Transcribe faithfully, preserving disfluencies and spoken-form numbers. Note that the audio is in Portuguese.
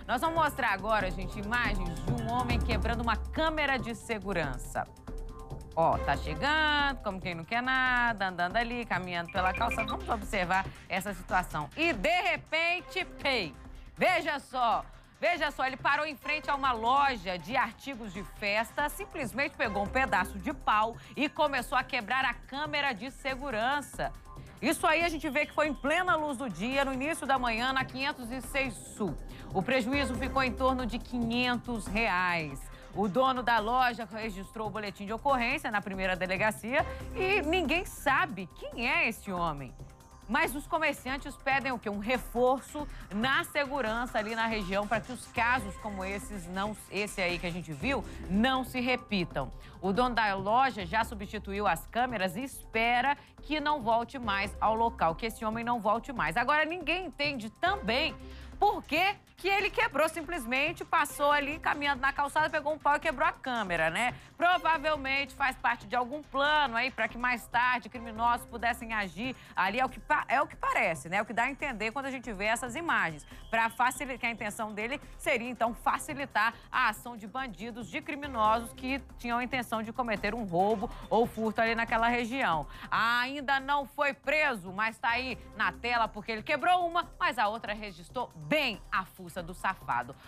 Nós vamos mostrar agora, gente, imagens de um homem quebrando uma câmera de segurança. Ó, tá chegando, como quem não quer nada, andando ali, caminhando pela calçada. Vamos observar essa situação. E, de repente, pei! Veja só, veja só, ele parou em frente a uma loja de artigos de festa, simplesmente pegou um pedaço de pau e começou a quebrar a câmera de segurança. Isso aí a gente vê que foi em plena luz do dia, no início da manhã, na quinhentos e seis Sul. O prejuízo ficou em torno de quinhentos reais. O dono da loja registrou o boletim de ocorrência na primeira delegacia e ninguém sabe quem é esse homem. Mas os comerciantes pedem o quê? Um reforço na segurança ali na região para que os casos como esses, não, esse aí que a gente viu, não se repitam. O dono da loja já substituiu as câmeras e espera que não volte mais ao local, que esse homem não volte mais. Agora, ninguém entende também por que que ele quebrou, simplesmente passou ali caminhando na calçada, pegou um pau e quebrou a câmera, né? Provavelmente faz parte de algum plano aí para que mais tarde criminosos pudessem agir ali, é o que, é o que parece, né? É o que dá a entender quando a gente vê essas imagens. Para facilitar, que a intenção dele seria, então, facilitar a ação de bandidos, de criminosos que tinham a intenção de cometer um roubo ou furto ali naquela região. Ainda não foi preso, mas tá aí na tela porque ele quebrou uma, mas a outra registrou bem a fuça do safado.